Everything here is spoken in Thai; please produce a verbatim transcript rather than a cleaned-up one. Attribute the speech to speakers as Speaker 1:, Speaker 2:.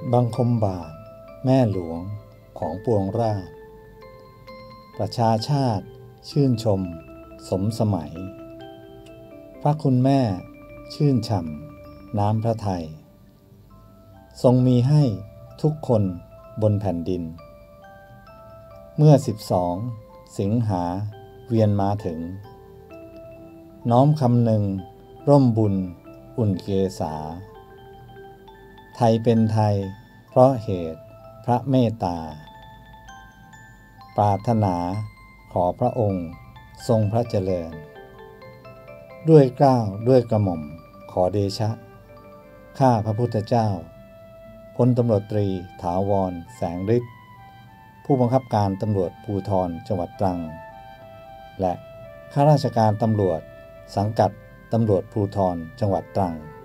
Speaker 1: บังคมบาทแม่หลวงของปวงราษฎร์ประชาชาติชื่นชมสมสมัยพระคุณแม่ชื่นฉ่ำน้ำพระทัยทรงมีให้ทุกคนบนแผ่นดินเมื่อสิบสองสิงหาเวียนมาถึงน้อมคำนึงร่มบุญอุ่นเกษาไทยเป็นไทยเพราะเหตุพระเมตตาปรารถนาขอพระองค์ทรงพระเจริญด้วยเกล้าด้วยกระหม่อมขอเดชะข้าพระพุทธเจ้าพลตำรวจตรีถาวรแสงฤทธิ์ผู้บังคับการตำรวจภูธรจังหวัดตรังและข้าราชการตำรวจสังกัดตำรวจภูธรจังหวัดตรัง